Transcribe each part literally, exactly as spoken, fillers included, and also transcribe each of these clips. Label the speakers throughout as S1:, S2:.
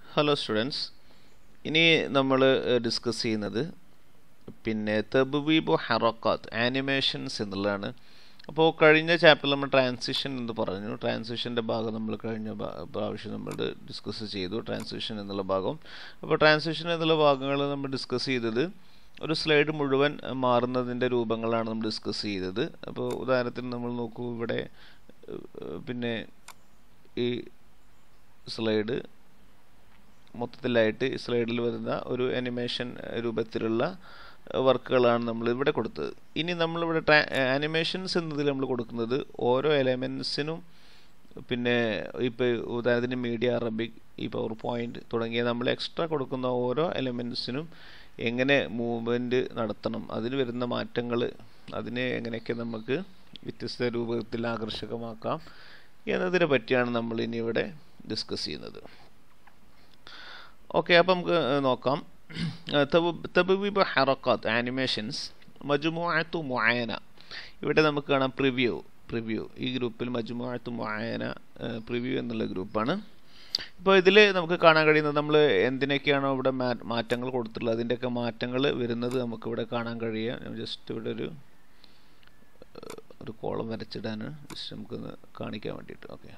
S1: Hello students, ഇനി നമ്മൾ discuss ചെയ്യുന്നത് പിന്നെ തബ്വീബു ഹറക്കാത്ത് ആനിമേഷൻസ് എന്നുള്ളതാണ്. അപ്പോൾ കഴിഞ്ഞ ചാപ്റ്ററിൽ നമ്മൾ ട്രാൻസിഷൻ എന്ന് പറഞ്ഞു. ട്രാൻസിഷൻ്റെ ഭാഗം നമ്മൾ കഴിഞ്ഞ പ്രാവശ്യം നമ്മൾ ഡിസ്കസ് ചെയ്തു, ട്രാൻസിഷൻ എന്നുള്ള ഭാഗം. അപ്പോൾ ട്രാൻസിഷൻ എന്നുള്ള ഭാഗങ്ങൾ നമ്മൾ ഡിസ്കസ് ചെയ്തത് ഒരു സ്ലൈഡ് മുഴുവൻ മാറുന്നതിൻ്റെ രൂപങ്ങളാണ് നമ്മൾ ഡിസ്കസ് ചെയ്തത്. അപ്പോൾ ഉദാഹരണത്തിന് നമ്മൾ നോക്കൂ, ഇവിടെ പിന്നെ ഈ സ്ലൈഡ് മൊത്തത്തിലായിട്ട് സ്ലൈഡിൽ വരുന്ന ഒരു അനിമേഷൻ രൂപത്തിലുള്ള വർക്കുകളാണ് നമ്മൾ ഇവിടെ കൊടുത്തത്. ഇനി നമ്മളിവിടെ ട്രാ ആനിമേഷൻസ് എന്നതിൽ നമ്മൾ കൊടുക്കുന്നത് ഓരോ എലമെൻസിനും, പിന്നെ ഇപ്പോൾ ഉദാഹരണത്തിന് മീഡിയ അറബിക്, ഈ പവർ പോയിൻ്റ് തുടങ്ങിയ നമ്മൾ എക്സ്ട്രാ കൊടുക്കുന്ന ഓരോ എലമെൻസിനും എങ്ങനെ മൂവ്മെൻറ്റ് നടത്തണം, അതിന് വരുന്ന മാറ്റങ്ങൾ, അതിനെ എങ്ങനെയൊക്കെ നമുക്ക് വ്യത്യസ്ത രൂപത്തിൽ ആകർഷകമാക്കാം എന്നതിനെ പറ്റിയാണ് നമ്മൾ ഇനി ഇവിടെ ഡിസ്കസ് ചെയ്യുന്നത്. ഓക്കെ, അപ്പോൾ നമുക്ക് നോക്കാം. തബ്വീബ് ഹറക്കാത്ത് ആനിമേഷൻസ് മജ്മുഅത്തു മുഅയന. ഇവിടെ നമുക്ക് കാണാം പ്രിവ്യൂ. പ്രിവ്യൂ ഈ ഗ്രൂപ്പിൽ മജ്മുഅത്തു മുഅയന പ്രിവ്യൂ എന്നുള്ള ഗ്രൂപ്പാണ്. ഇപ്പോൾ ഇതിൽ നമുക്ക് കാണാൻ കഴിയുന്നത് നമ്മൾ എന്തിനൊക്കെയാണോ ഇവിടെ മാറ്റങ്ങൾ കൊടുത്തിട്ടുള്ളത് അതിൻ്റെയൊക്കെ മാറ്റങ്ങൾ വരുന്നത് നമുക്കിവിടെ കാണാൻ കഴിയുക. ഞാൻ ജസ്റ്റ് ഇവിടെ ഒരു ഒരു കോളം വരച്ചിടാൻ ജസ്റ്റ് നമുക്കൊന്ന് കാണിക്കാൻ വേണ്ടിയിട്ട്. ഓക്കെ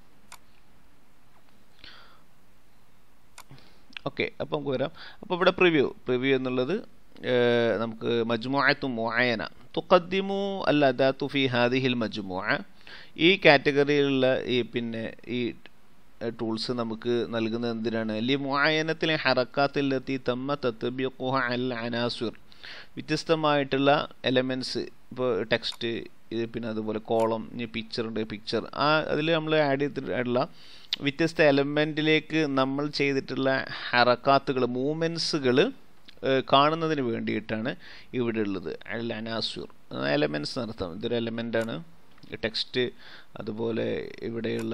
S1: ഓക്കെ അപ്പോൾ നമുക്ക് വരാം. അപ്പോൾ ഇവിടെ പ്രിവ്യൂ പ്രിവ്യൂ എന്നുള്ളത് നമുക്ക് മജ്മുഅത്തു മുഅയന തുഖദ്ദിമു അൽ അദാതു ഫി ഹാദിഹിൽ മജ്മുഅ. ഈ കാറ്റഗറിയിലുള്ള ഈ പിന്നെ ഈ ടൂൾസ് നമുക്ക് നൽകുന്നത് എന്തിനാണ്? ലി മുഅയനത്തിലെ ഹറക്കാത്തിലെത്തി തമ്മ തത്ബീഖുഹ അൽ അനാസിർ. വ്യത്യസ്തമായിട്ടുള്ള എലമെൻറ്റ്സ്, ഇപ്പോൾ ടെക്സ്റ്റ്, ഇത് പിന്നെ അതുപോലെ കോളം, ഇനി പിക്ചർ ഉണ്ട്, പിക്ചർ ആ അതിൽ നമ്മൾ ആഡ് ചെയ്തിട്ടുള്ള വ്യത്യസ്ത എലമെൻറ്റിലേക്ക് നമ്മൾ ചെയ്തിട്ടുള്ള ഹറക്കാത്തുകൾ, മൂവ്മെൻറ്റ്സുകൾ കാണുന്നതിന് വേണ്ടിയിട്ടാണ് ഇവിടെ ഉള്ളത്. അൽ അനാസുർ എലമെൻറ്റ്സ് നടത്താം. ഇതൊരു എലമെൻ്റാണ് ടെക്സ്റ്റ്, അതുപോലെ ഇവിടെയുള്ള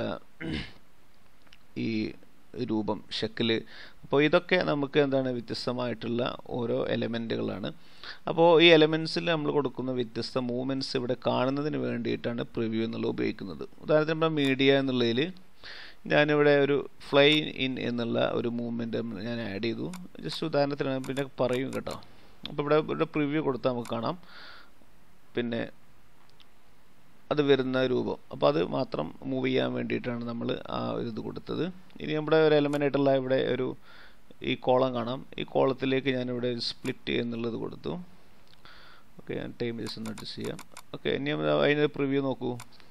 S1: ഈ രൂപം, ഷക്കില്. അപ്പോൾ ഇതൊക്കെ നമുക്ക് എന്താണ് വ്യത്യസ്തമായിട്ടുള്ള ഓരോ എലമെൻറ്റുകളാണ്. അപ്പോൾ ഈ എലമെൻറ്റ്സിൽ നമ്മൾ കൊടുക്കുന്ന വ്യത്യസ്ത മൂവ്മെൻറ്റ്സ് ഇവിടെ കാണുന്നതിന് വേണ്ടിയിട്ടാണ് പ്രിവ്യൂ എന്നുള്ളത് ഉപയോഗിക്കുന്നത്. ഉദാഹരണത്തിന് നമ്മുടെ മീഡിയ എന്നുള്ളതിൽ ഞാനിവിടെ ഒരു ഫ്ലൈ ഇൻ എന്നുള്ള ഒരു മൂവ്മെൻറ്റ് ഞാൻ ആഡ് ചെയ്തു. ജസ്റ്റ് ഉദാഹരണത്തിന് പിന്നെ പറയും കേട്ടോ. അപ്പോൾ ഇവിടെ ഇവിടെ പ്രിവ്യൂ കൊടുത്താൽ നമുക്ക് കാണാം പിന്നെ അത് വരുന്ന രൂപം. അപ്പോൾ അത് മാത്രം മൂവ് ചെയ്യാൻ വേണ്ടിയിട്ടാണ് നമ്മൾ ആ ഇത് കൊടുത്തത്. ഇനി നമ്മുടെ ഒരു എലമെൻ്റ് ആയിട്ടുള്ള ഇവിടെ ഒരു ഈ കോളം കാണാം. ഈ കോളത്തിലേക്ക് ഞാനിവിടെ സ്പ്ലിറ്റ് എന്നുള്ളത് കൊടുത്തു. ഓക്കെ, ഞാൻ ടൈം ജസ്റ്റ് ഒന്ന് അഡ്ജസ്റ്റ് ചെയ്യാം. ഓക്കെ, ഇനി അതിൻ്റെ പ്രിവ്യൂ നോക്കൂ.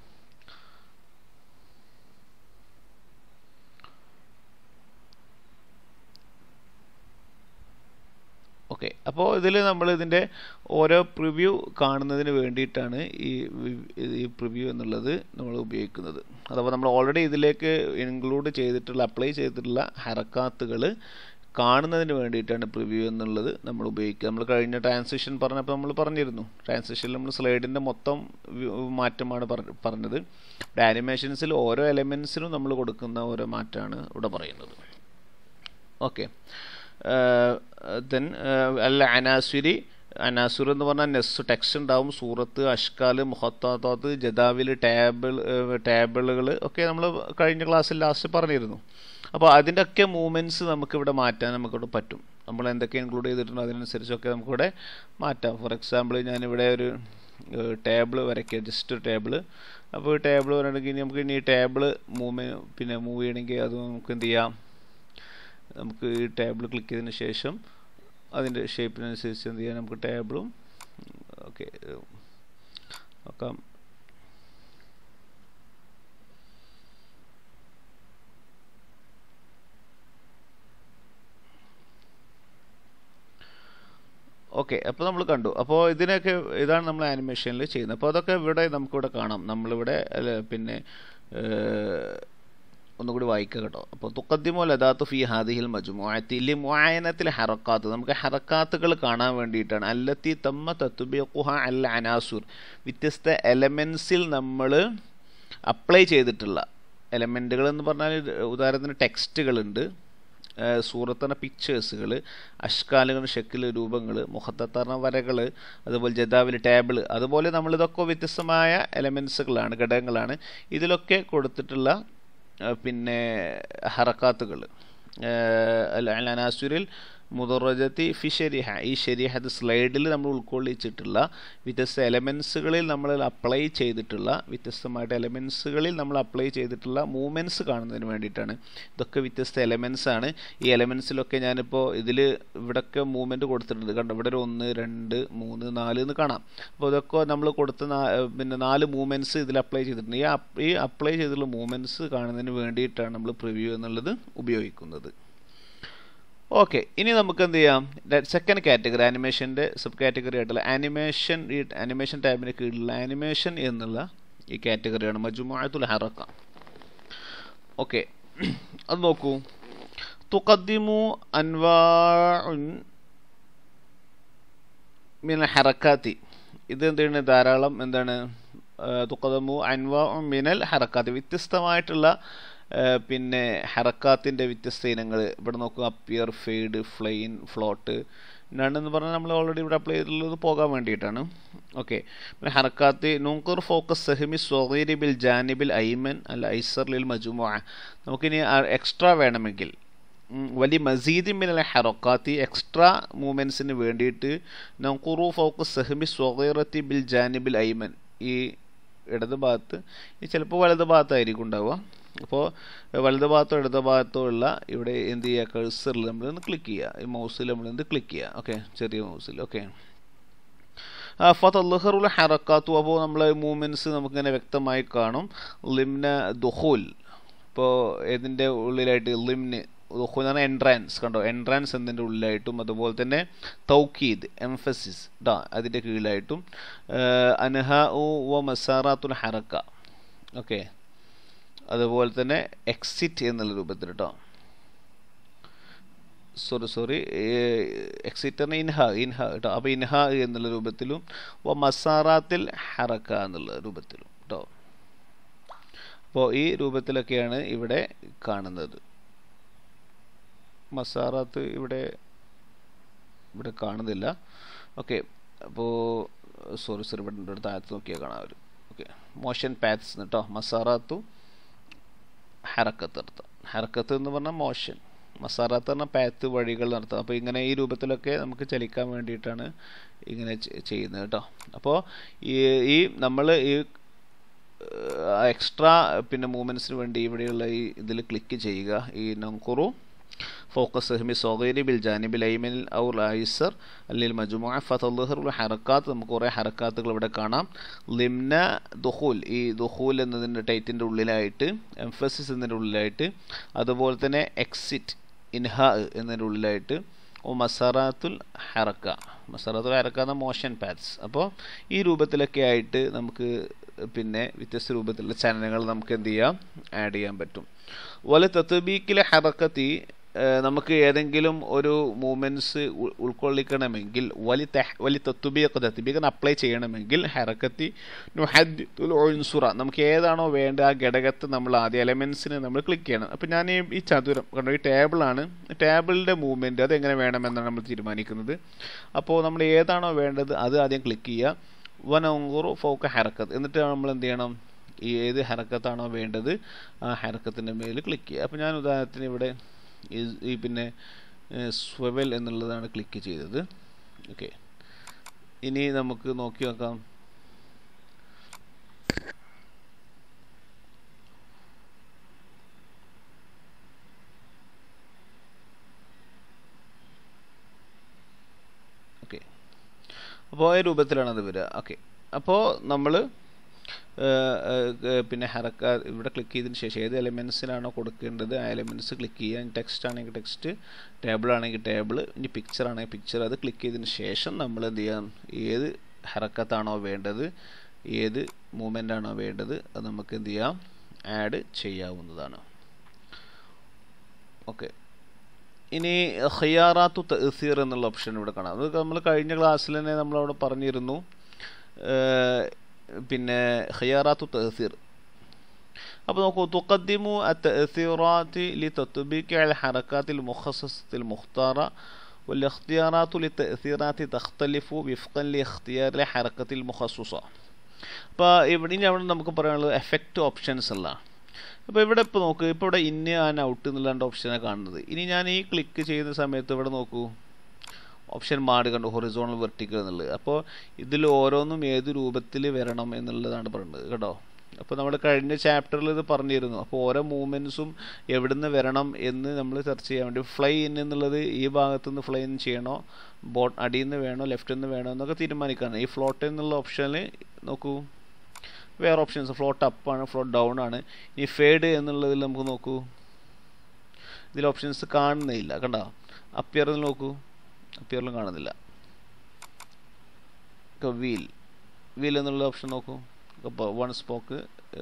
S1: ഓക്കെ, അപ്പോൾ ഇതിൽ നമ്മൾ ഇതിൻ്റെ ഓരോ പ്രിവ്യൂ കാണുന്നതിന് വേണ്ടിയിട്ടാണ് ഈ ഈ പ്രിവ്യൂ എന്നുള്ളത് നമ്മൾ ഉപയോഗിക്കുന്നത്. അഥവാ നമ്മൾ ഓൾറെഡി ഇതിലേക്ക് ഇൻക്ലൂഡ് ചെയ്തിട്ടുള്ള അപ്ലൈ ചെയ്തിട്ടുള്ള ഹറക്കാത്തുകൾ കാണുന്നതിന് വേണ്ടിയിട്ടാണ് പ്രിവ്യൂ എന്നുള്ളത് നമ്മൾ ഉപയോഗിക്കുക. നമ്മൾ കഴിഞ്ഞ ട്രാൻസിഷൻ പറഞ്ഞപ്പോൾ നമ്മൾ പറഞ്ഞിരുന്നു, ട്രാൻസിഷനിൽ നമ്മൾ സ്ലൈഡിൻ്റെ മൊത്തം മാറ്റമാണ് പറഞ്ഞത്. ഇവിടെ ആനിമേഷൻസിൽ ഓരോ എലമെൻസിനും നമ്മൾ കൊടുക്കുന്ന ഓരോ മാറ്റമാണ് ഇവിടെ പറയുന്നത്. ഓക്കെ, ദെൻ അൽ അനാസുരി. അനാസുർ എന്ന് പറഞ്ഞാൽ നെസ് ടെക്സ്റ്റ് ഉണ്ടാവും, സൂറത്ത്, അഷ്കാല്, മുഹത്താത്താത്ത്, ജദാവിൽ, ടേബിൾ ടേബിളുകൾ ഒക്കെ നമ്മൾ കഴിഞ്ഞ ക്ലാസ്സിൽ ലാസ്റ്റ് പറഞ്ഞിരുന്നു. അപ്പോൾ അതിൻ്റെ ഒക്കെ മൂവ്മെൻറ്റ്സ് നമുക്കിവിടെ മാറ്റാൻ നമുക്കിവിടെ പറ്റും. നമ്മൾ എന്തൊക്കെ ഇൻക്ലൂഡ് ചെയ്തിട്ടുണ്ടോ അതിനനുസരിച്ചൊക്കെ നമുക്കിവിടെ മാറ്റാം. ഫോർ എക്സാമ്പിൾ ഞാനിവിടെ ഒരു ടേബിൾ വരയ്ക്കുക, ജസ്റ്റ് ഒരു ടേബിൾ. അപ്പോൾ ടേബിൾ വരണമെങ്കിൽ നമുക്ക് ഇനി ടേബിൾ മൂവ് പിന്നെ മൂവ് ചെയ്യണമെങ്കിൽ അത് നമുക്ക് എന്ത് ചെയ്യാം, നമുക്ക് ഈ ടേബിൾ ക്ലിക്ക് ചെയ്തതിന് ശേഷം അതിൻ്റെ ഷേപ്പിനനുസരിച്ച് എന്ത് ചെയ്യാം, നമുക്ക് ടേബിളും ഓക്കെ നോക്കാം. ഓക്കെ, അപ്പോൾ നമ്മൾ കണ്ടു. അപ്പോൾ ഇതിനൊക്കെ ഇതാണ് നമ്മൾ ആനിമേഷനിൽ ചെയ്യുന്നത്. അപ്പോൾ അതൊക്കെ ഇവിടെ നമുക്കിവിടെ കാണാം. നമ്മളിവിടെ പിന്നെ ഒന്നുകൂടി വായിക്കുക കേട്ടോ. അപ്പോൾ തുഖദ്ദിമു ലദാത്തു ഫി ഹാദിഹിൽ മജ്മുഅത്തി ലി മുഅയനത്തിൽ ഹറക്കാത്ത്. നമുക്ക് ഹറക്കാത്തുകൾ കാണാൻ വേണ്ടിയിട്ടാണ്. അല്ലത്തി തമ്മ തത്ബീഖുഹ അൽ അനാസുർ. വ്യത്യസ്ത എലമെൻസിൽ നമ്മൾ അപ്ലൈ ചെയ്തിട്ടുള്ള എലമെൻറ്റുകൾ എന്ന് പറഞ്ഞാൽ ഉദാഹരണത്തിന് ടെക്സ്റ്റുകളുണ്ട്, സൂറത്തറ പിക്ചേഴ്സുകൾ, അഷ്കാലുകൾ, ഷക്കിൽ രൂപങ്ങൾ, മുഹത്തത്തറ വരകൾ, അതുപോലെ ജദാവിൽ ടേബിൾ, അതുപോലെ നമ്മളിതൊക്കെ വ്യത്യസ്തമായ എലമെൻസുകളാണ്, ഘടകങ്ങളാണ്. ഇതിലൊക്കെ കൊടുത്തിട്ടുള്ള പിന്നെ ഹറക്കാത്തുകൾ അൽ അനാസുരിൽ മുദറജത്തി ഫി ശരീഹ, ഈ ശരീഹത്ത് സ്ലൈഡിൽ നമ്മൾ ഉൾക്കൊള്ളിച്ചിട്ടുള്ള വ്യത്യസ്ത എലമെൻസുകളിൽ നമ്മൾ അപ്ലൈ ചെയ്തിട്ടുള്ള വ്യത്യസ്തമായിട്ട് എലമെൻസുകളിൽ നമ്മൾ അപ്ലൈ ചെയ്തിട്ടുള്ള മൂവ്മെൻറ്റ്സ് കാണുന്നതിന് വേണ്ടിയിട്ടാണ്. ഇതൊക്കെ വ്യത്യസ്ത എലമെൻസ് ആണ്. ഈ എലമെൻസിലൊക്കെ ഞാനിപ്പോൾ ഇതിൽ ഇവിടെയൊക്കെ മൂവ്മെൻറ്റ് കൊടുത്തിട്ടുണ്ട്. കണ്ടോ, ഇവിടെ ഒരു ഒന്ന് രണ്ട് മൂന്ന് നാല് എന്ന് കാണാം. അപ്പോൾ ഇതൊക്കെ നമ്മൾ കൊടുത്ത പിന്നെ നാല് മൂവ്മെൻറ്റ്സ് ഇതിൽ അപ്ലൈ ചെയ്തിട്ടുണ്ട്. ഈ ഈ അപ്ലൈ ചെയ്തിട്ടുള്ള മൂവ്മെൻറ്റ്സ് കാണുന്നതിന് വേണ്ടിയിട്ടാണ് നമ്മൾ പ്രിവ്യൂ എന്നുള്ളത് ഉപയോഗിക്കുന്നത്. ഓക്കെ, ഇനി നമുക്ക് എന്ത് ചെയ്യാം, സെക്കൻഡ് കാറ്റഗറി ആനിമേഷൻ്റെ സബ് കാറ്റഗറി ആയിട്ടുള്ള ആനിമേഷൻ, ഈ ആനിമേഷൻ ടാബിന് കീഴിലുള്ള ആനിമേഷൻ എന്നുള്ള ഈ കാറ്റഗറിയാണ് മജ്മുഅത്തുൽ ഹറക. ഓക്കെ, അത് നോക്കൂ. തുഖദ്ദിമു അൻവാഉൻ മിനൽ ഹറകാത്തി, ഇത് എന്താണ് ധാരാളം എന്താണ് തുഖദ്ദിമു അൻവാഉൻ മിനൽ ഹറകാത്തി, വ്യത്യസ്തമായിട്ടുള്ള പിന്നെ ഹറക്കാത്തിൻ്റെ വ്യത്യസ്ത ഇനങ്ങൾ ഇവിടെ നോക്കുക. Appear, fade, fly in, float, none എന്ന് പറഞ്ഞാൽ നമ്മൾ ഓൾറെഡി ഇവിടെ അപ്ലൈ ചെയ്തിട്ടുള്ളത് പോകാൻ വേണ്ടിയിട്ടാണ്. ഓക്കെ, പിന്നെ ഹറക്കാത്ത് നൂക്കർ ഫോക്കസ് സഹമി സ്വഗീരി ബിൽ ജാനിബിൽ ഐമൻ അൽ ഐസർ ലിൽ മജ്മുഅ, നമുക്കിനി എക്സ്ട്രാ വേണമെങ്കിൽ വലിയ മസീദി മിനൽ ഹറക്കാത്തി, എക്സ്ട്രാ മൂവ്മെൻറ്റ്സിന് വേണ്ടിയിട്ട് നൂക്കറു ഫോക്കസ് സഹമി സ്വഗീറത്തി ബിൽ ജാനിബിൽ ഐമൻ, ഈ ഇടത് ഭാഗത്ത്, ഈ ചിലപ്പോൾ വലത് ഭാഗത്തായിരിക്കും ഉണ്ടാവുക. അപ്പോൾ വലത് ഭാഗത്തോ ഇടത് ഭാഗത്തോ ഉള്ള ഇവിടെ എന്ത് ചെയ്യുക, കഴ്സറിൽ നമ്മളൊന്ന് ക്ലിക്ക് ചെയ്യുക, ഈ മൗസിൽ നമ്മളൊന്ന് ക്ലിക്ക് ചെയ്യുക. ഓക്കെ, ചെറിയ മൗസിൽ. ഓക്കെ, ഫതൽഹറുൽ ഹറക്കാത്തു, അപ്പോൾ നമ്മളെ മൂവ്മെൻറ്റ്സ് നമുക്കിങ്ങനെ വ്യക്തമായി കാണും. ലിംന ദുഖൂൽ, ഇപ്പോൾ ഇതിൻ്റെ ഉള്ളിലായിട്ട് ലിംന് ദുഖൂൽ എന്ന് പറഞ്ഞാൽ എൻട്രാൻസ്, കണ്ടോ, എൻട്രാൻസ് എന്നതിൻ്റെ ഉള്ളിലായിട്ടും, അതുപോലെ തന്നെ തൗക്കീദ് എംഫസിസ് ഡാ അതിൻ്റെ കീഴിലായിട്ടും, അൻഹ വ മസാറാത്തുൽ ഹറക്ക. ഓക്കെ, അതുപോലെ തന്നെ എക്സിറ്റ് എന്നുള്ള രൂപത്തിൽ കേട്ടോ, സോറി സോറി എക്സിറ്റ് ഇൻഹ ഇൻഹ കേട്ടോ. അപ്പോൾ ഇൻഹ എന്നുള്ള രൂപത്തിലും വ മസാറാത്തിൽ ഹറക്ക എന്നുള്ള രൂപത്തിലും കേട്ടോ. അപ്പോൾ ഈ രൂപത്തിലൊക്കെയാണ് ഇവിടെ കാണുന്നത്. മസാറാത്ത് ഇവിടെ ഇവിടെ കാണുന്നില്ല. ഓക്കെ, അപ്പോൾ സോറി സോറി ഇവിടെ താഴത്ത് നോക്കിയാൽ കാണാം അവർ. ഓക്കെ, മോഷൻ പാത്സ് കേട്ടോ, മസാറാത്തു ഹറക്കത്ത് നടത്താം. ഹറക്കത്ത് എന്ന് പറഞ്ഞാൽ മോഷൻ, മസാറാത്ത് പറഞ്ഞാൽ പാത്ത്, വഴികൾ നടത്താം. അപ്പോൾ ഇങ്ങനെ ഈ രൂപത്തിലൊക്കെ നമുക്ക് ചലിക്കാൻ വേണ്ടിയിട്ടാണ് ഇങ്ങനെ ചെയ്യുന്നത് കേട്ടോ. അപ്പോൾ ഈ ഈ നമ്മൾ ഈ എക്സ്ട്രാ പിന്നെ മൂവ്മെൻറ്റ്സിന് വേണ്ടി ഇവിടെയുള്ള ഈ ഇതിൽ ക്ലിക്ക് ചെയ്യുക. ഈ നങ്കുറു ഫോക്കസ് സഹമി സ്വഗീരി ബിൽ ജാനിബിൽ ഐമൻ ഔർ ഐസർ അല്ലെങ്കിൽ മജ്മുഅ ഫതൽഹറുൽ ഹറക്കാത്ത്, നമുക്ക് കുറേ ഹറക്കാത്തുകൾ ഇവിടെ കാണാം. ലിംന ദുഖൂൽ, ഈ ദുഖൂൽ എന്നതിൻ്റെ ടൈറ്റിൻ്റെ ഉള്ളിലായിട്ട്, എംഫസിസ് എന്നതിൻ്റെ ഉള്ളിലായിട്ട്, അതുപോലെ തന്നെ എക്സിറ്റ് ഇൻഹ എന്നതിൻ്റെ ഉള്ളിലായിട്ട്, ഓ മസാറാത്തുൽ ഹറക്ക, മസാറാത്തുൽ ഹറക്ക എന്ന മോഷൻ പാത്സ്. അപ്പോൾ ഈ രൂപത്തിലൊക്കെ ആയിട്ട് നമുക്ക് പിന്നെ വ്യത്യസ്ത രൂപത്തിലുള്ള ചലനങ്ങൾ നമുക്ക് എന്ത് ചെയ്യാം, ആഡ് ചെയ്യാൻ പറ്റും. വല തത്ബീക്കിലെ ഹറക്കത്തി, നമുക്ക് ഏതെങ്കിലും ഒരു മൂവ്മെൻറ്റ്സ് ഉൾക്കൊള്ളിക്കണമെങ്കിൽ വലി വലി തത്ബീഖ് തത്ബീഖ് അപ്ലൈ ചെയ്യണമെങ്കിൽ ഹറക്കത്തി നുഹദ്ദിത്തുൽ ഉൻസുറ, നമുക്ക് ഏതാണോ വേണ്ട ആ ഘടകത്തെ നമ്മൾ ആദ്യം എലമെൻസിന് നമ്മൾ ക്ലിക്ക് ചെയ്യണം. അപ്പോൾ ഞാൻ ഈ ചതുരം കണ്ടോ, ഈ ടേബിളാണ്, ടേബിളിൻ്റെ മൂവ്മെൻറ്റ് അതെങ്ങനെ വേണമെന്നാണ് നമ്മൾ തീരുമാനിക്കുന്നത്. അപ്പോൾ നമ്മൾ ഏതാണോ വേണ്ടത് അത് ആദ്യം ക്ലിക്ക് ചെയ്യുക. വനങ്കുറു ഫൗക ഹറക്കത്ത്, എന്നിട്ട് നമ്മൾ എന്ത് ചെയ്യണം, ഈ ഏത് ഹറക്കത്താണോ വേണ്ടത് ആ ഹറക്കത്തിൻ്റെ മേൽ ക്ലിക്ക് ചെയ്യുക. അപ്പോൾ ഞാൻ ഉദാഹരണത്തിന് ഇവിടെ ഈ പിന്നെ സ്വെവൽ എന്നുള്ളതാണ് ക്ലിക്ക് ചെയ്തത്. ഓക്കെ, ഇനി നമുക്ക് നോക്കി നോക്കാം. ഓക്കെ, അപ്പോൾ ഈ രൂപത്തിലാണ് അത് വരിക. ഓക്കെ, അപ്പോൾ നമ്മൾ പിന്നെ ഹറക്ക ഇവിടെ ക്ലിക്ക് ചെയ്തതിന് ശേഷം ഏത് എലിമെൻസിനാണോ കൊടുക്കേണ്ടത് ആ എലിമെൻറ്റ്സ് ക്ലിക്ക് ചെയ്യാൻ, ടെക്സ്റ്റ് ആണെങ്കിൽ ടെക്സ്റ്റ്, ടേബിൾ ആണെങ്കിൽ ടേബിൾ, ഇനി പിക്ചർ ആണെങ്കിൽ പിക്ചർ, അത് ക്ലിക്ക് ചെയ്തതിന് ശേഷം നമ്മൾ എന്ത് ചെയ്യാം, ഏത് ഹറക്കത്താണോ വേണ്ടത്, ഏത് മൂവ്മെൻ്റ് ആണോ വേണ്ടത് അത് നമുക്ക് എന്ത് ചെയ്യാം, ആഡ് ചെയ്യാവുന്നതാണ്. ഓക്കെ, ഇനി ഖിയാറാത്തു തഅ്സീർ എന്നുള്ള ഓപ്ഷൻ ഇവിടെ കാണാം. അത് നമ്മൾ കഴിഞ്ഞ ക്ലാസ്സിൽ തന്നെ നമ്മളവിടെ പറഞ്ഞിരുന്നു. പിന്നെ ഖിയാറാത്തു തഅ്സീർ, അപ്പോൾ നോക്കൂ, തുഖദ്ദിമു അത്തഅ്സീറാത്തി ലിതത്ബീഖി അൽ ഹറകാത്തിൽ മുഖസ്സസത്തിൽ മുഖ്താറ വൽഇഖ്തിയാറാത്തു ലിതഅ്സീറാത്തി തഖ്തലിഫു വിഫ്ഖൻ ലിഇഖ്തിയാറിൽ ഹറകത്തിൽ മുഖസ്സസ. അപ്പോൾ ഇവിടെ അവിടെ നമുക്ക് പറയാനുള്ളത് എഫക്റ്റ് ഓപ്ഷൻസ് അല്ല. അപ്പോൾ ഇവിടെ ഇപ്പോൾ നോക്ക്, ഇപ്പോൾ ഇവിടെ ഇന്ന് ആൻഡ് ഔട്ട് എന്നുള്ള രണ്ട് ഓപ്ഷനാണ് കാണുന്നത്. ഇനി ഞാൻ ഈ ക്ലിക്ക് ചെയ്യുന്ന സമയത്ത് ഇവിടെ നോക്കൂ, ഓപ്ഷൻ മാറി കണ്ടു, ഹൊറിസോണൽ വെർട്ടിക്കൽ എന്നുള്ളത്. അപ്പോൾ ഇതിൽ ഓരോന്നും ഏത് രൂപത്തിൽ വരണം എന്നുള്ളതാണ് പറയുന്നത് കേട്ടോ. അപ്പോൾ നമ്മൾ കഴിഞ്ഞ ചാപ്റ്ററിൽ ഇത് പറഞ്ഞിരുന്നു. അപ്പോൾ ഓരോ മൂവ്മെൻറ്റ്സും എവിടെ നിന്ന് വരണം എന്ന് നമ്മൾ സെർച്ച് ചെയ്യാൻ വേണ്ടി, ഫ്ലൈ ഇൻ എന്നുള്ളത് ഈ ഭാഗത്തു നിന്ന് ഫ്ലൈ ഇൻ ചെയ്യണോ, ബോട്ട് അടിയിൽ നിന്ന് വേണോ, ലെഫ്റ്റിൽ നിന്ന് വേണോ എന്നൊക്കെ തീരുമാനിക്കാണ്. ഈ ഫ്ലോട്ട് എന്നുള്ള ഓപ്ഷനിൽ നോക്കൂ വേറെ ഓപ്ഷൻസ്, ഫ്ലോട്ട് അപ്പ് ആണ്, ഫ്ലോട്ട് ഡൗൺ ആണ്. ഈ ഫേഡ് എന്നുള്ളതിൽ നമുക്ക് നോക്കൂ, ഇതിൽ ഓപ്ഷൻസ് കാണുന്നില്ല കണ്ടോ. അപ്പിയറിൽ നോക്കൂ, അപ്പിയറിലും കാണുന്നില്ല. വീൽ വീൽ എന്നുള്ള ഓപ്ഷൻ നോക്കൂ, അപ്പോൾ വൺ സ്പോക്ക്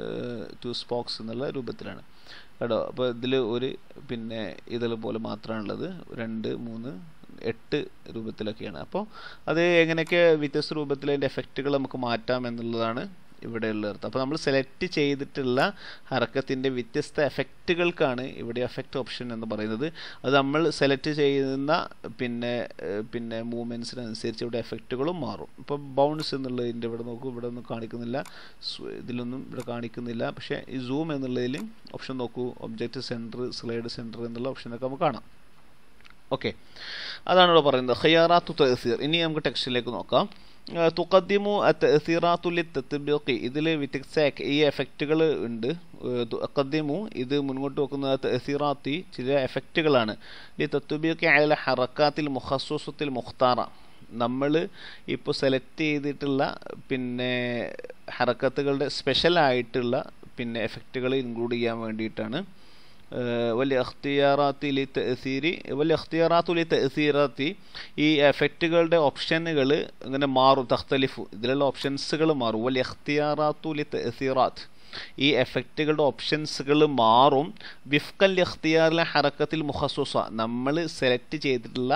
S1: ടു സ്പോക്സ് എന്നുള്ള രൂപത്തിലാണ് കേട്ടോ. അപ്പോൾ ഇതിൽ ഒരു പിന്നെ ഇതിൽ പോലെ മാത്രമാണുള്ളത്, രണ്ട് മൂന്ന് എട്ട് രൂപത്തിലൊക്കെയാണ്. അപ്പോൾ അത് എങ്ങനെയൊക്കെ വ്യത്യസ്ത രൂപത്തിൽ അതിൻ്റെ എഫക്റ്റുകൾ നമുക്ക് മാറ്റാം എന്നുള്ളതാണ് ഇവിടെയുള്ള അർത്ഥം. അപ്പോൾ നമ്മൾ സെലക്ട് ചെയ്തിട്ടുള്ള ഹർക്കത്തിൻ്റെ വ്യത്യസ്ത എഫക്റ്റുകൾക്കാണ് ഇവിടെ എഫക്റ്റ് ഓപ്ഷൻ എന്ന് പറയുന്നത്. അത് നമ്മൾ സെലക്ട് ചെയ്യുന്ന പിന്നെ പിന്നെ മൂവ്മെൻറ്റ്സിനനുസരിച്ച് ഇവിടെ എഫക്റ്റുകളും മാറും. ഇപ്പോൾ ബൗൺസ് എന്നുള്ളതിൻ്റെ ഇവിടെ നോക്കൂ, ഇവിടെ ഒന്നും കാണിക്കുന്നില്ല, ഇതിലൊന്നും ഇവിടെ കാണിക്കുന്നില്ല. പക്ഷേ ഈ സൂം എന്നുള്ളതിൽ ഓപ്ഷൻ നോക്കൂ, ഒബ്ജക്റ്റ് സെൻറ്റർ, സ്ലൈഡ് സെൻറ്റർ എന്നുള്ള ഓപ്ഷനൊക്കെ നമുക്ക് കാണാം. ഓക്കെ, അതാണ് ഇവിടെ പറയുന്നത് ഖിയാറാത്തു തഅ്സീർ. ഇനി നമുക്ക് ടെക്സ്റ്റിലേക്ക് നോക്കാം. തുഖദ്ദിമു അത്തഅ്സീറാത്തു ലിത്തത്ബീഖി, ഇതിൽ വ്യത്യസ്ത ഈ എഫക്റ്റുകൾ ഉണ്ട്. തുഖദ്ദിമു ഇത് മുൻപോട്ട് വെക്കുന്ന തഅ്സീറാത്തി ചില എഫക്റ്റുകളാണ്. ലിത്തത്ബീഖി അല ഹറക്കാത്തിൽ മുഖസ്സൂസത്തിൽ മുഖ്താറ, നമ്മൾ ഇപ്പോൾ സെലക്ട് ചെയ്തിട്ടുള്ള പിന്നെ ഹറക്കത്തുകളുടെ സ്പെഷ്യലായിട്ടുള്ള പിന്നെ എഫക്റ്റുകൾ ഇൻക്ലൂഡ് ചെയ്യാൻ വേണ്ടിയിട്ടാണ്. വലിയ അഖ്തിയാറാത്തി ലി തഅ്സീരി വലിയ അഖ്തിയാറാത്തു ലി തഅ്സീറാത്തി, ഈ എഫക്റ്റുകളുടെ ഓപ്ഷനുകൾ ഇങ്ങനെ മാറും. തഖ്തലിഫു, ഇതിലുള്ള ഓപ്ഷൻസുകൾ മാറും. വലിയ അഖ്തിയാറാത്തു ലി തഅ്സീറാത്ത്, ഈ എഫക്റ്റുകളുടെ ഓപ്ഷൻസുകൾ മാറും. വിഫ്കൽ ഇഖ്തിയാറിലെ ഹറക്കത്തിൽ മുഖസ്സുസ, നമ്മൾ സെലക്ട് ചെയ്തിട്ടുള്ള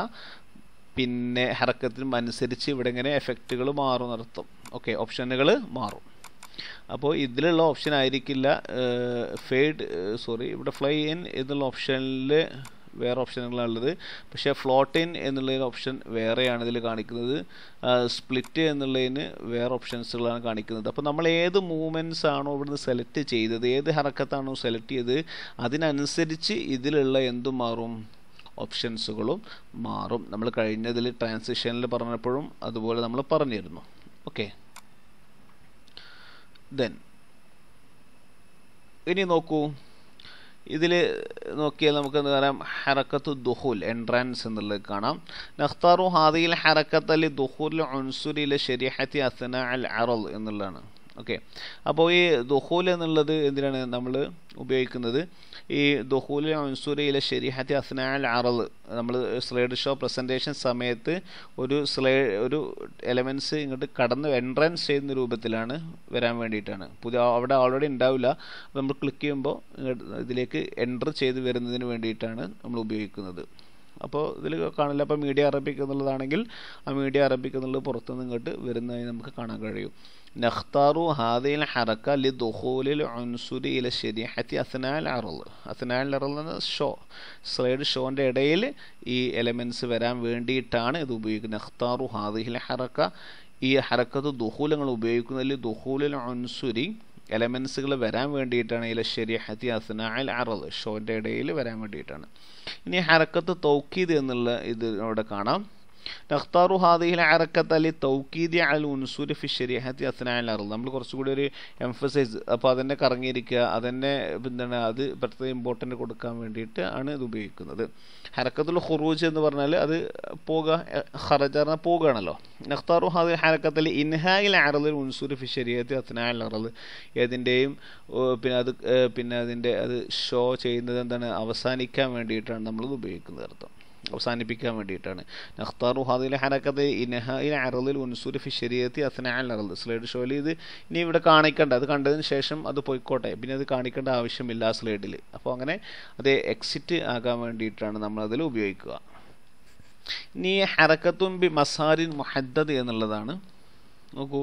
S1: പിന്നെ ഹറക്കത്തിനും അനുസരിച്ച് ഇവിടെ ഇങ്ങനെ എഫക്റ്റുകൾ മാറും എന്നർത്ഥം. ഓക്കെ, ഓപ്ഷനുകൾ മാറും. അപ്പോൾ ഇതിലുള്ള ഓപ്ഷൻ ആയിരിക്കില്ല ഫേഡ്, സോറി ഇവിടെ ഫ്ലൈ ഇൻ എന്നുള്ള ഓപ്ഷനിൽ വേറെ ഓപ്ഷനുകളാണുള്ളത്. പക്ഷേ ഫ്ലോട്ട് ഇൻ എന്നുള്ളതിന് ഓപ്ഷൻ വേറെയാണ് ഇതിൽ കാണിക്കുന്നത്. സ്പ്ലിറ്റ് എന്നുള്ളതിന് വേറെ ഓപ്ഷൻസുകളാണ് കാണിക്കുന്നത്. അപ്പോൾ നമ്മൾ ഏത് മൂവ്മെൻറ്റ്സ് ആണോ ഇവിടുന്ന് സെലക്ട് ചെയ്തത്, ഏത് ഹറക്കത്താണോ സെലക്ട് ചെയ്തത്, അതിനനുസരിച്ച് ഇതിലുള്ള എന്തും മാറും, ഓപ്ഷൻസുകളും മാറും. നമ്മൾ കഴിഞ്ഞതിൽ ട്രാൻസിഷനിൽ പറഞ്ഞപ്പോഴും അതുപോലെ നമ്മൾ പറഞ്ഞിരുന്നു. ഓക്കെ, ദെൻ ഇനി നോക്കൂ, ഇതിൽ നോക്കിയാൽ നമുക്ക് എന്താ പറയാം, ഹറക്കത്തു ദുഖൂൽ എൻട്രാൻസ് എന്നുള്ളത് കാണാം. നഖ്താറു ഹാദിയിൽ ഹറക്കത്ത് അലി ദുഖൂൽ ഉൻസുരിലെ ശരീഅത്തി അസ്നാ അൽ അറദ് എന്നുള്ളതാണ്. ഓക്കെ, അപ്പോൾ ഈ ദുഖൂൽ എന്നുള്ളത് എന്തിനാണ് നമ്മൾ ഉപയോഗിക്കുന്നത്? ഈ ദുഖൂൽ ഉൻസുരിലെ ശരീഅത്തി അസ്നാ അൽ അറദ്, നമ്മൾ സ്ലൈഡ് ഷോ പ്രസൻറ്റേഷൻ സമയത്ത് ഒരു സ്ലൈഡ് ഒരു എലമെൻറ്റ്സ് ഇങ്ങോട്ട് കടന്ന് എൻട്രൻസ് ചെയ്യുന്ന രൂപത്തിലാണ് വരാൻ വേണ്ടിയിട്ടാണ്. പുതിയ അവിടെ ഓൾറെഡി ഉണ്ടാവില്ല, അപ്പോൾ നമ്മൾ ക്ലിക്ക് ചെയ്യുമ്പോൾ ഇതിലേക്ക് എൻ്റർ ചെയ്ത് വരുന്നതിന് വേണ്ടിയിട്ടാണ് നമ്മൾ ഉപയോഗിക്കുന്നത്. അപ്പോൾ ഇതിൽ കാണില്ല. അപ്പോൾ മീഡിയ അറബിക് എന്നുള്ളതാണെങ്കിൽ ആ മീഡിയ അറബിക് എന്നുള്ളത് പുറത്തുനിന്ന് ഇങ്ങോട്ട് വരുന്നതായി നമുക്ക് കാണാൻ കഴിയും. നഖ്താറു ഹാദിൽ ഹറക്ക ലി ദുഖൂലിൽ ഉൻസുരി ഇല ശരീഅത്തി അസ്നാൽ അറദ്. അസ്നാൽ അറദ് എന്ന ഷോ, സ്ലൈഡ് ഷോൻ്റെ ഇടയിൽ ഈ എലമെൻറ്റ്സ് വരാൻ വേണ്ടിയിട്ടാണ് ഇത് ഉപയോഗിക്കുന്നത്. നഖ്താറു ഹാദിൽ ഹറക്ക, ഈ ഹറക്കത്ത് ദുഖൂൽ നിങ്ങൾ ഉപയോഗിക്കുന്നതിൽ ദുഖൂലിൽ ഉൻസുരി എലമെൻസുകൾ വരാൻ വേണ്ടിയിട്ടാണ്. ഇല ശരീഅത്തി അസ്നാൽ അറദ്, ഷോൻ്റെ ഇടയിൽ വരാൻ വേണ്ടിയിട്ടാണ്. ഇനി ഹറക്കത്ത് തൗക്കീദ് എന്നുള്ള ഇത് ഇവിടെ കാണാം. നഖ്താറു ഹാദിഹിൽ ഹറക്കത്ത് അലി തൗക്കീദി അൽ ഉൻസുരി ഫി ശരീഅത്തി അസ്നാൽ അറദ്, നമ്മൾ കുറച്ചുകൂടി ഒരു എംഫസൈസ്, അപ്പോൾ അതെന്നെ കറങ്ങിയിരിക്കുക, അതെന്നെ എന്താണ് അത് പ്രത്യേക ഇമ്പോർട്ടൻ്റ് കൊടുക്കാൻ വേണ്ടിയിട്ട് ആണ് ഇത് ഉപയോഗിക്കുന്നത്. ഹറക്കത്തുൽ ഖുറൂജ് എന്ന് പറഞ്ഞാൽ അത് പോകുക, ഖറജ പറഞ്ഞാൽ പോകുകയാണല്ലോ. നഖ്താറു ഹാദിൽ ഹറക്കത്ത് അലി ഇൻഹായിൽ അറദിൽ ഉൻസുരി ഫി ശരീഅത്തി അസ്നാൽ അറദ്, ഏതിൻ്റെയും പിന്നെ അത് പിന്നെ അതിൻ്റെ അത് ഷോ ചെയ്യുന്നത് എന്താണ്, അവസാനിക്കാൻ വേണ്ടിയിട്ടാണ് നമ്മളത് ഉപയോഗിക്കുന്നത് അർത്ഥം, അവസാനിപ്പിക്കാൻ വേണ്ടിയിട്ടാണ്. നഖ്താറു ഹാദിൽ ഹറക്കത്ത് ഇൻഹായിൽ അറദിൽ ഉൻസുരി ഫി ശരീഅത്തി അസ്നാൽ അറദ്. സ്ലൈഡ് ഷോയിൽ ഇത് ഇനി ഇവിടെ കാണിക്കേണ്ട, അത് കണ്ടതിന് ശേഷം അത് പോയിക്കോട്ടെ, പിന്നെ അത് കാണിക്കേണ്ട ആവശ്യമില്ല ആ സ്ലൈഡിൽ. അപ്പോൾ അങ്ങനെ അത് എക്സിറ്റ് ആകാൻ വേണ്ടിയിട്ടാണ് നമ്മളതിൽ ഉപയോഗിക്കുക. ഇനി ഹറക്കത്തും ബി മസാരിൻ മുഹദ്ദദ് എന്നുള്ളതാണ്. നോക്കൂ,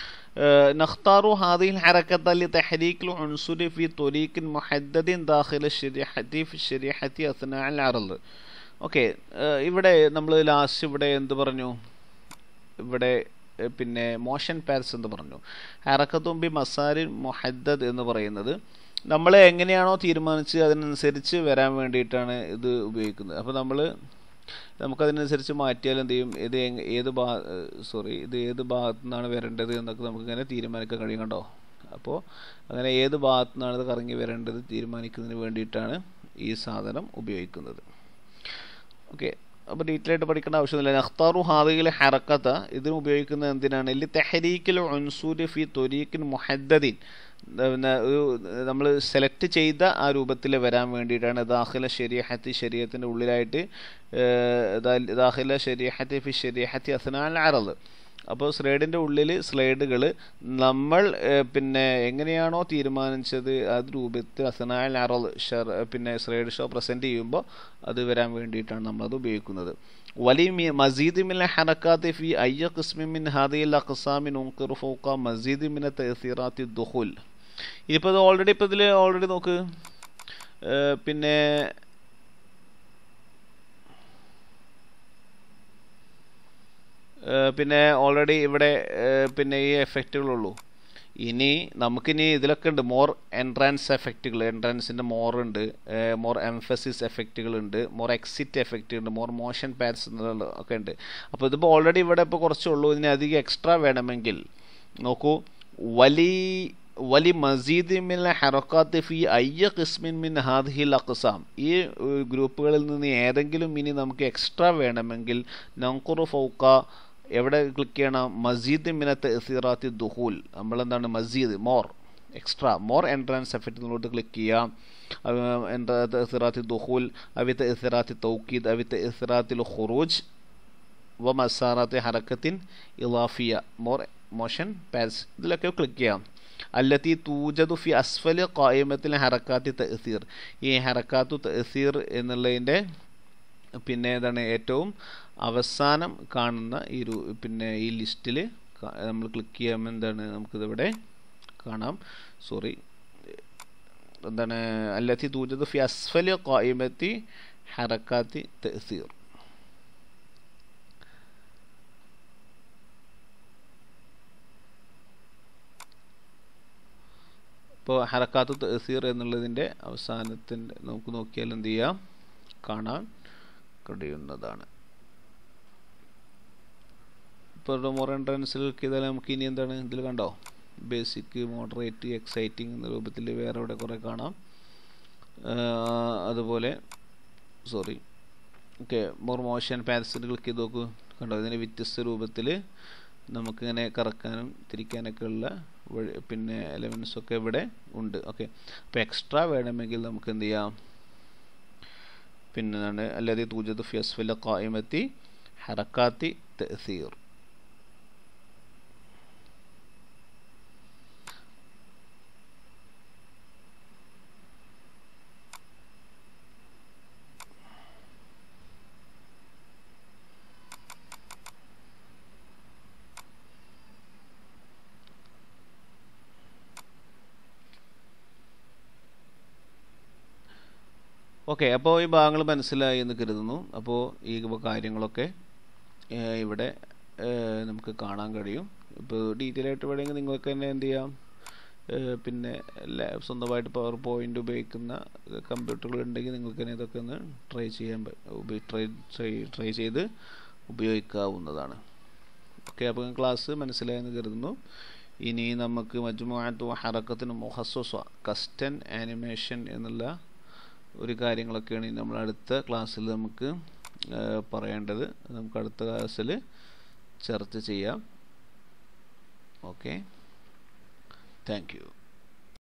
S1: നഖ്താറു ഹാദിൽ ഹറക്കത്ത് ലി തഹരീക്കിൽ ഉൻസുരി ഫി ത്വരീഖിൻ മുഹദ്ദദിൻ ദാഖില ശരീഅത്തി ഫി ശരീഅത്തി അസ്നാൽ അറദ്. ഓക്കെ, ഇവിടെ നമ്മൾ ലാസ്റ്റ് ഇവിടെ എന്ത് പറഞ്ഞു, ഇവിടെ പിന്നെ മോഷൻ പാർസ് എന്ന് പറഞ്ഞു. ഹറക്കത്തും ബി മസാരിൻ മുഹദ്ദദ് എന്ന് പറയുന്നത് നമ്മൾ എങ്ങനെയാണോ തീരുമാനിച്ച് അതിനനുസരിച്ച് വരാൻ വേണ്ടിയിട്ടാണ് ഇത് ഉപയോഗിക്കുന്നത്. അപ്പോൾ നമ്മൾ നമുക്കതിനനുസരിച്ച് മാറ്റിയാൽ എന്ത് ചെയ്യും, ഇത് ഏത് ഭാ സോറി ഇത് ഏത് ഭാഗത്തു നിന്നാണ് വരേണ്ടത് എന്നൊക്കെ നമുക്കിങ്ങനെ തീരുമാനിക്കാൻ കഴിയും. കണ്ടോ? അപ്പോൾ അങ്ങനെ ഏത് ഭാഗത്തു നിന്നാണ് ഇത് കറങ്ങി വരേണ്ടത് തീരുമാനിക്കുന്നതിന് വേണ്ടിയിട്ടാണ് ഈ സാധനം ഉപയോഗിക്കുന്നത്. ഓക്കെ, അപ്പോൾ ഡീറ്റെയിൽ ആയിട്ട് പഠിക്കേണ്ട ആവശ്യമൊന്നുമില്ല. നഖ്താറു ഹാദിഹിൽ ഹറക്കത്ത ഇതിന് ഉപയോഗിക്കുന്നത് എന്തിനാണ്? ലി തഹരീക്കിൽ ഉൻസൂരി ഫി ത്വരീഖിൻ മുഹദ്ദദിൻ, പിന്നെ ഒരു നമ്മൾ സെലക്ട് ചെയ്ത ആ രൂപത്തിൽ വരാൻ വേണ്ടിയിട്ടാണ്. ദാഖില ശരീഅത്തി ശരീഅത്തിൻ്റെ ഉള്ളിലായിട്ട്, ദാഖില ശരീഅത്തി ഫി ശരീഅത്തി അസ്നാഅൽ അറദ്. അപ്പോൾ സ്ലൈഡിൻ്റെ ഉള്ളിൽ സ്ലൈഡുകൾ നമ്മൾ പിന്നെ എങ്ങനെയാണോ തീരുമാനിച്ചത് അത് രൂപത്തിൽ അസ്നാഅൽ അറദ് പിന്നെ സ്ലൈഡ് ഷോ പ്രസൻറ്റ് ചെയ്യുമ്പോൾ അത് വരാൻ വേണ്ടിയിട്ടാണ് നമ്മളത് ഉപയോഗിക്കുന്നത്. വലി മസീദ് മിൻ ഹറക്കാത്തി ഫി അയ്യ ഖിസ്മി മിൻ ഹാദിഹിൽ അഖ്സാമി നുൻഖിറു ഫൗക മസീദ് മിൻ തഅ്സീറാത്തി ദുഖൂൽ. ഇതിപ്പോൾ ഇത് ഓൾറെഡി ഇപ്പോൾ ഇതിൽ ഓൾറെഡി നോക്ക്, പിന്നെ പിന്നെ ഓൾറെഡി ഇവിടെ പിന്നെ ഈ എഫക്റ്റുകളുള്ളൂ. ഇനി നമുക്കിനി ഇതിലൊക്കെ ഉണ്ട് മോർ എൻട്രാൻസ് എഫക്റ്റുകൾ, എൻട്രാൻസിൻ്റെ മോർ ഉണ്ട്, മോർ എംഫസിസ് എഫക്റ്റുകളുണ്ട്, മോർ എക്സിറ്റ് എഫക്റ്റ് ഉണ്ട്, മോർ മോഷൻ പാഡ്സ് ഒക്കെ ഉണ്ട്. അപ്പോൾ ഇതിപ്പോൾ ഓൾറെഡി ഇവിടെ ഇപ്പോൾ കുറച്ചുള്ളൂ. ഇതിന് അധികം എക്സ്ട്രാ വേണമെങ്കിൽ നോക്കൂ, വലി വലി മസീദ് മിൻ ഹറക്കാത്ത് ഫി അയ്യ ഖിസ്മിൻ മിൻ ഹാദിഹിൽ അഖ്സാം, ഈ ഗ്രൂപ്പുകളിൽ നിന്ന് ഏതെങ്കിലും ഇനി നമുക്ക് എക്സ്ട്രാ വേണമെങ്കിൽ നൻഖുറു ഫൗക എവിടെ ക്ലിക്ക് ചെയ്യണം? മസീദ് മിന തഅ്സീറാത്തി ദുഖൂൽ. നമ്മളെന്താണ് മസീദ് മോർ എക്സ്ട്രാ മോർ എൻട്രൻസ് എഫക്റ്റിലോട്ട് ക്ലിക്ക് ചെയ്യാം. തഅ്സീറാത്തി ദുഖൂൽ അവി തഅ്സീറാത്തി തൗക്കീദ് അവി തഅ്സീറാത്തിൽ ഖുറൂജ് വ മസാറാത്തി ഹറക്കത്തിൻ ഇളാഫിയ മോർ മോഷൻ പാഡ്സ്, ഇതിലൊക്കെ ക്ലിക്ക് ചെയ്യാം. അല്ലത്തി തൂജദു ഫി അസ്ഫലി ഖായിമത്തിൽ ഹറക്കാത്തി തഅ്സീർ, ഈ ഹറക്കാത്തു തഅ്സീർ എന്നുള്ളതിൻ്റെ പിന്നെ ഏതാണ് ഏറ്റവും അവസാനം കാണുന്ന ഈ ഒരു പിന്നെ ഈ ലിസ്റ്റിൽ നമ്മൾ ക്ലിക്ക് ചെയ്യുമ്പോൾ എന്താണ് നമുക്കിതിവിടെ കാണാം. സോറി എന്താണ് അല്ലത്തി തൂജദു ഫി അസ്ഫലി ഖായിമത്തി ഹറക്കാത്തി തഅ്സീർ. ഇപ്പോൾ ഹറക്കാത്തു തഅ്സീർ എന്നുള്ളതിൻ്റെ അവസാനത്തിൻ്റെ നമുക്ക് നോക്കിയാൽ എന്ത് ചെയ്യാം, കാണാൻ കഴിയുന്നതാണ്. ഇപ്പോൾ മോർ എൻട്രൻസിൽ ക്ലിക്ക് ചെയ്താൽ നമുക്ക് ഇനി എന്താണ് ഇതിൽ കണ്ടോ, ബേസിക്, മോഡറേറ്റ്, എക്സൈറ്റിംഗ് എന്ന രൂപത്തിൽ വേറെ ഇവിടെ കുറേ കാണാം. അതുപോലെ സോറി ഓക്കെ മോർ മോഷൻ പാഡ്സിൽ ക്ലിക്ക് ചെയ്ത് നോക്കൂ, കണ്ടോ ഇതിന് വ്യത്യസ്ത രൂപത്തിൽ നമുക്കിങ്ങനെ കറക്കാനും തിരിക്കാനൊക്കെ ഉള്ള വഴി പിന്നെ എലമെൻസൊക്കെ ഇവിടെ ഉണ്ട്. ഓക്കെ, അപ്പോൾ എക്സ്ട്രാ വേണമെങ്കിൽ നമുക്ക് എന്ത് ചെയ്യാം, പിന്നെയാണ് അല്ലാതെ തൂജദു ഫി അസ്ഫലി ഖായിമത്തി ഹറക്കാത്തി തഅ്സീർ. ഓക്കെ, അപ്പോൾ ഈ ഭാഗങ്ങൾ മനസ്സിലായി എന്ന് കരുതുന്നു. അപ്പോൾ ഈ കാര്യങ്ങളൊക്കെ ഇവിടെ നമുക്ക് കാണാൻ കഴിയും. ഇപ്പോൾ ഡീറ്റെയിൽ ആയിട്ട് വേണമെങ്കിൽ നിങ്ങൾക്ക് തന്നെ എന്ത് ചെയ്യാം, പിന്നെ സ്വന്തമായിട്ട് പവർ പോയിൻ്റ് ഉപയോഗിക്കുന്ന കമ്പ്യൂട്ടറുകൾ ഉണ്ടെങ്കിൽ നിങ്ങൾക്ക് തന്നെ ഇതൊക്കെ ഒന്ന് ട്രൈ ചെയ്യാൻ ട്രൈ ട്രൈ ട്രൈ ചെയ്ത് ഉപയോഗിക്കാവുന്നതാണ്. ഓക്കെ, അപ്പോൾ ക്ലാസ് മനസ്സിലായെന്ന് കരുതുന്നു. ഇനി നമുക്ക് മജ്മുഅത്തു ഹറക്കത്തിന് മുഖസ്സസ കസ്റ്റൻ ആനിമേഷൻ എന്നുള്ള ഒരു കാര്യങ്ങളൊക്കെയാണ് നമ്മൾ അടുത്ത ക്ലാസ്സിൽ നമുക്ക് പറയേണ്ടത്. നമുക്ക് അടുത്ത ക്ലാസ്സിൽ ചർച്ച ചെയ്യാം. Okay, thank U.